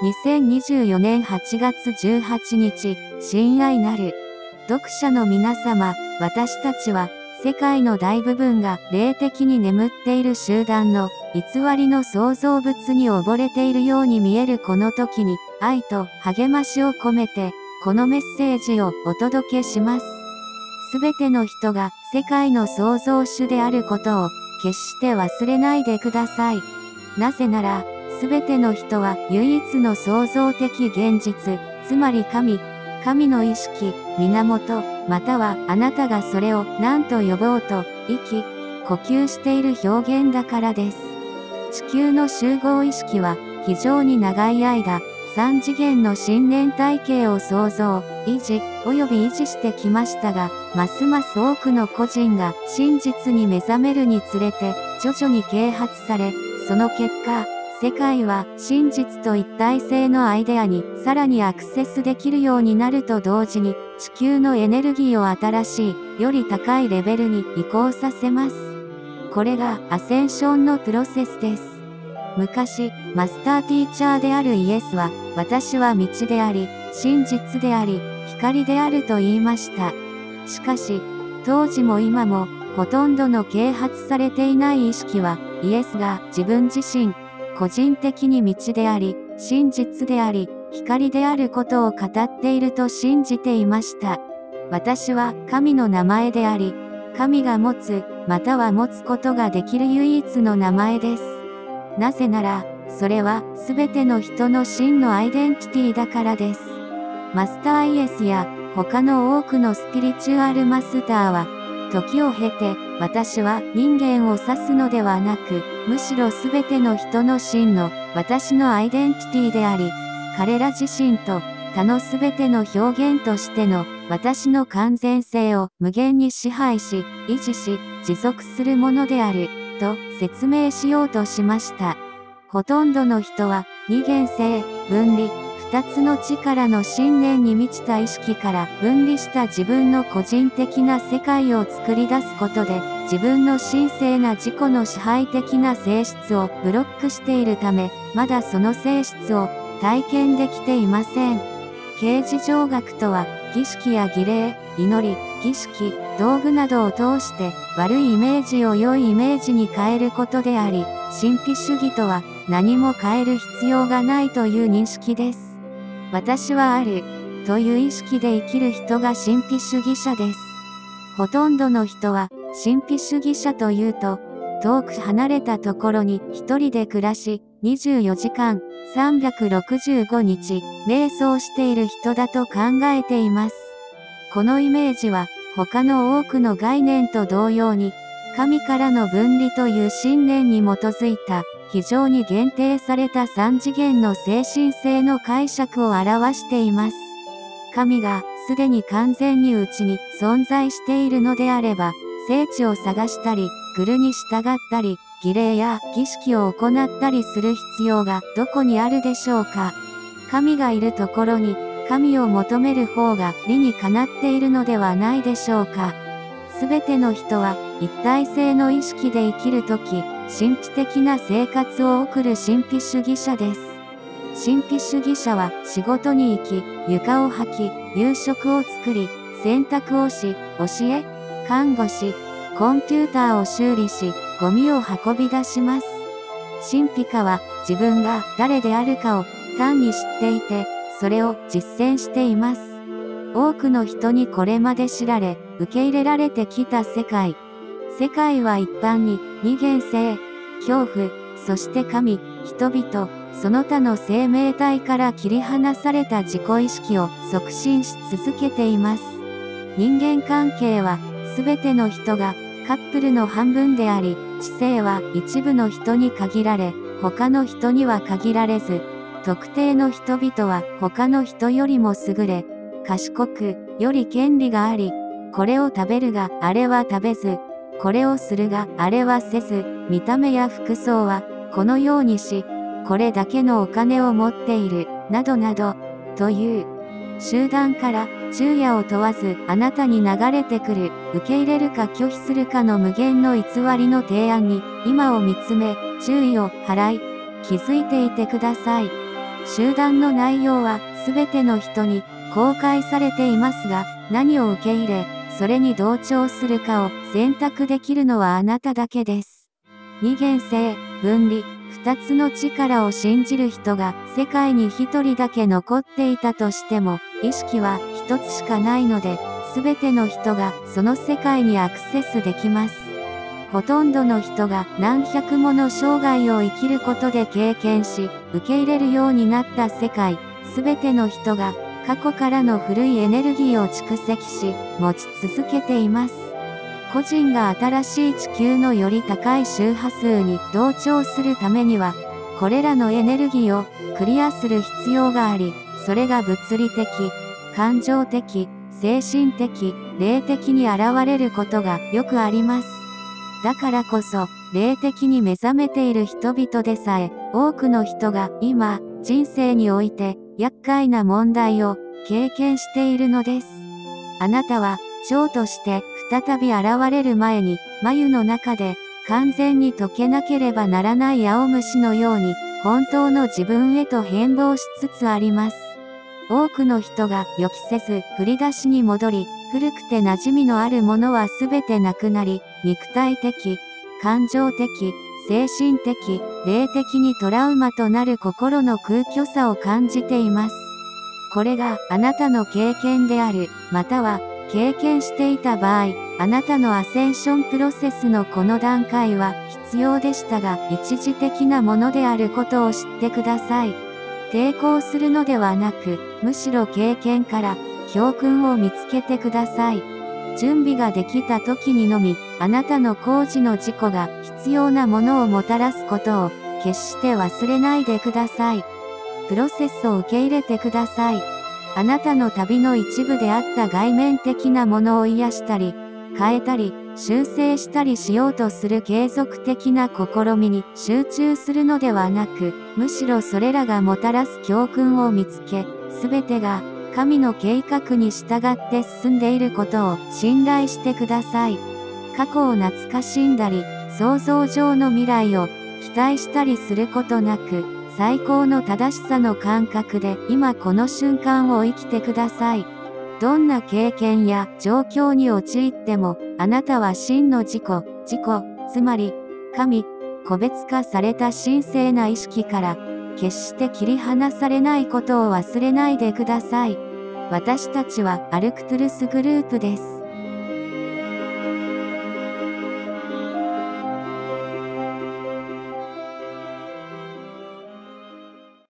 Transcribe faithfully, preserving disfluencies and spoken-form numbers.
にせんにじゅうよねんはちがつじゅうはちにち、親愛なる読者の皆様、私たちは、世界の大部分が霊的に眠っている集団の偽りの創造物に溺れているように見えるこの時に、愛と励ましを込めて、このメッセージをお届けします。すべての人が世界の創造主であることを決して忘れないでください。なぜなら、すべての人は唯一の創造的現実、つまり神、神の意識、源、またはあなたがそれを何と呼ぼうと、息、呼吸している表現だからです。地球の集合意識は非常に長い間、三次元の信念体系を創造、維持、及び維持してきましたが、ますます多くの個人が真実に目覚めるにつれて、徐々に啓発され、その結果、世界は真実と一体性のアイデアにさらにアクセスできるようになると同時に、地球のエネルギーを新しい、より高いレベルに移行させます。これがアセンションのプロセスです。昔、マスターティーチャーであるイエスは、私は道であり、真実であり、光であると言いました。しかし、当時も今も、ほとんどの啓発されていない意識は、イエスが自分自身、個人的に道であり、真実であり、光であることを語っていると信じていました。私は神の名前であり、神が持つ、または持つことができる唯一の名前です。なぜなら、それは全ての人の真のアイデンティティだからです。マスターイエスや他の多くのスピリチュアルマスターは、時を経て、私は人間を指すのではなく、むしろ全ての人の真の私のアイデンティティであり、彼ら自身と他の全ての表現としての私の完全性を無限に支配し、維持し、持続するものである、と説明しようとしました。ほとんどの人は二元性、分離、二つの力の信念に満ちた意識から分離した自分の個人的な世界を作り出すことで、自分の神聖な自己の支配的な性質をブロックしているため、まだその性質を体験できていません。啓示上学とは、儀式や儀礼、祈り、儀式、道具などを通して悪いイメージを良いイメージに変えることであり、神秘主義とは何も変える必要がないという認識です。私はある、という意識で生きる人が神秘主義者です。ほとんどの人は、神秘主義者というと、遠く離れたところに一人で暮らし、にじゅうよじかん、さんびゃくろくじゅうごにち、瞑想している人だと考えています。このイメージは、他の多くの概念と同様に、神からの分離という信念に基づいた、非常に限定された三次元の精神性の解釈を表しています。神がすでに完全にうちに存在しているのであれば、聖地を探したり、グルに従ったり、儀礼や儀式を行ったりする必要がどこにあるでしょうか。神がいるところに、神を求める方が理にかなっているのではないでしょうか。すべての人は一体性の意識で生きるとき、神秘的な生活を送る神秘主義者です。神秘主義者は仕事に行き、床を履き、夕食を作り、洗濯をし、教え、看護し、コンピューターを修理し、ゴミを運び出します。神秘家は自分が誰であるかを単に知っていて、それを実践しています。多くの人にこれまで知られ、受け入れられてきた世界。世界は一般に二元性、恐怖、そして神、人々、その他の生命体から切り離された自己意識を促進し続けています。人間関係は、すべての人がカップルの半分であり、知性は一部の人に限られ、他の人には限られず、特定の人々は他の人よりも優れ、賢く、より権利があり、これを食べるがあれは食べず、これをするがあれはせず、見た目や服装はこのようにし、これだけのお金を持っている、などなど、という、集団から昼夜を問わずあなたに流れてくる、受け入れるか拒否するかの無限の偽りの提案に、今を見つめ、注意を払い、気づいていてください。 集団の内容は全ての人に公開されていますが、何を受け入れ、それに同調するかを選択できるのはあなただけです。二元性、分離、二つの力を信じる人が世界に一人だけ残っていたとしても、意識は一つしかないので、全ての人がその世界にアクセスできます。ほとんどの人が何百もの生涯を生きることで経験し、受け入れるようになった世界、全ての人が過去からの古いエネルギーを蓄積し、持ち続けています。個人が新しい地球のより高い周波数に同調するためには、これらのエネルギーをクリアする必要があり、それが物理的、感情的、精神的、霊的に現れることがよくあります。だからこそ、霊的に目覚めている人々でさえ、多くの人が今、人生において、厄介な問題を経験しているのです。あなたは、蝶として再び現れる前に、繭の中で完全に溶けなければならない青虫のように、本当の自分へと変貌しつつあります。多くの人が予期せず振り出しに戻り、古くて馴染みのあるものはすべてなくなり、肉体的、感情的、精神的、霊的にトラウマとなる心の空虚さを感じています。これがあなたの経験である、または経験していた場合、あなたのアセンションプロセスのこの段階は必要でしたが、一時的なものであることを知ってください。抵抗するのではなく、むしろ経験から教訓を見つけてください。準備ができた時にのみ、あなたの工事の事故が必要なものをもたらすことを決して忘れないでください。プロセスを受け入れてください。あなたの旅の一部であった外面的なものを癒したり、変えたり、修正したりしようとする継続的な試みに集中するのではなく、むしろそれらがもたらす教訓を見つけ、すべてが神の計画に従って進んでいることを信頼してください。過去を懐かしんだり、想像上の未来を期待したりすることなく、最高の正しさの感覚で今この瞬間を生きてください。どんな経験や状況に陥っても、あなたは真の自己、自己、つまり、神、個別化された神聖な意識から、決して切り離されないことを忘れないでください。私たちはアルクトゥルスグループです。